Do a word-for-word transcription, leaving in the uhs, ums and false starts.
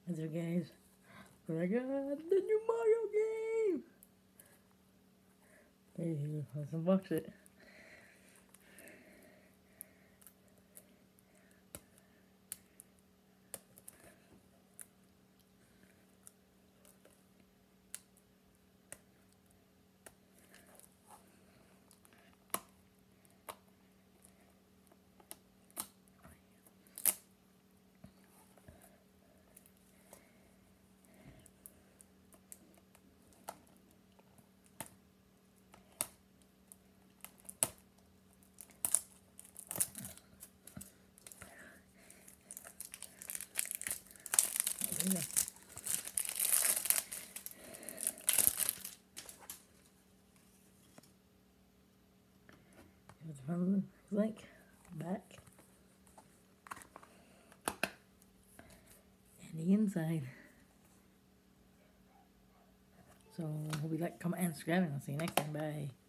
What's up, guys? I got the new Mario game! There you go, let's unbox it. There you go. Here's what it looks like. Back. And the inside. So, hope you like, comment, and subscribe, and I'll see you next time. Bye.